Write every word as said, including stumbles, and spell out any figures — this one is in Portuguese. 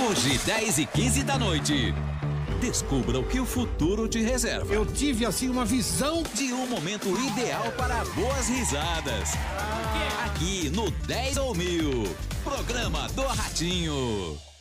Hoje, dez e quinze da noite. Descubra o que o futuro te reserva. Eu tive, assim, uma visão de um momento ideal para boas risadas. Aqui no dez ou mil. Programa do Ratinho.